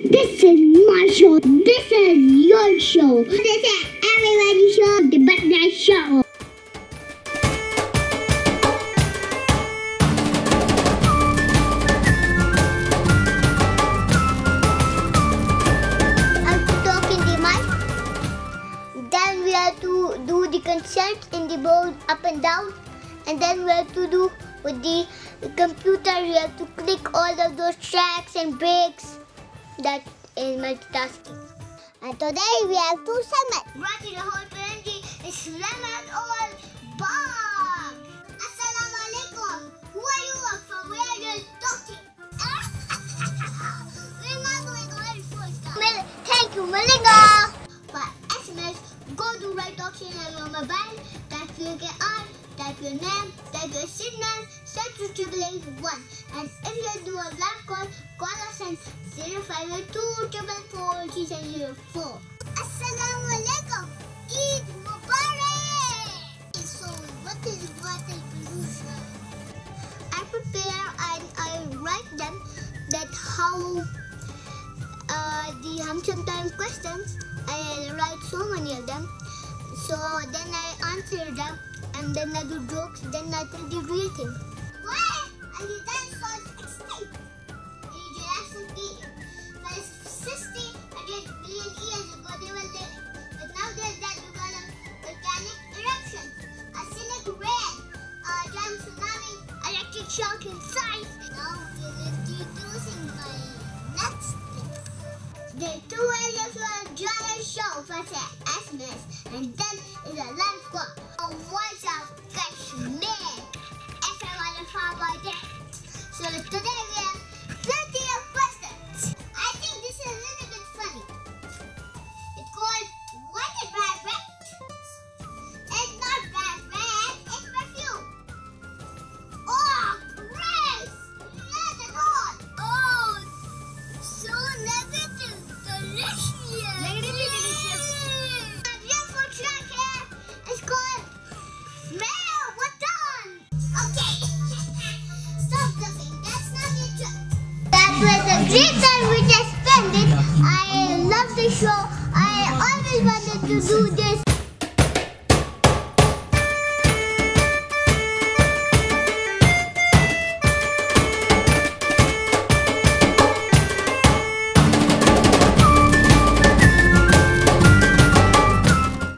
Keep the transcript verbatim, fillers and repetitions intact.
This is my show. This is your show. This is everybody's show. The Banna show. I'm talking the mic. Then we have to do the consent in the board up and down. And then we have to do with the computer, you have to click all of those tracks and breaks. That is multitasking. And today we have two segments. Right in the whole Ferengi is lemon all bomb. Assalamu alaikum. Who are you and from where you're talking? We're not doing the very first time. Thank you, Malinga. For S M S, go to right option on your mobile, type your on. Type your name, type your signal, set to triple eight one. And if you do a live call, call us on zero five two triple four three seven zero four. Assalamu alaikum. Eid Mubarak. So, what is water pollution? I prepare and I write them that how uh, the um, sometimes questions. I write so many of them. So then I answer them. And then I do jokes, then I tell the real thing. Why? And the dinosaurs extinct. The Jurassic period. But sixty hundred million years ago they were living. But now they're dead because of volcanic eruption, arsenic rain, a giant tsunami, electric shock in size. Now we're reducing by next thing. The two ways of a giant show for the S M S, and then is a live call. What's up, Kashmir? Everyone from my day. So today we have plenty of questions. I think this is a little bit funny. It's called What is Bad Breath? It's not bad breath, it's perfume. Oh, gross! Not at all. Oh, so negative, delicious. Negatively delicious. A beautiful track here. It's called Mayo, we're done! Okay. Stop bluffing. That's not your job. That was a great time we just spent it. I love the show. I always wanted to do this.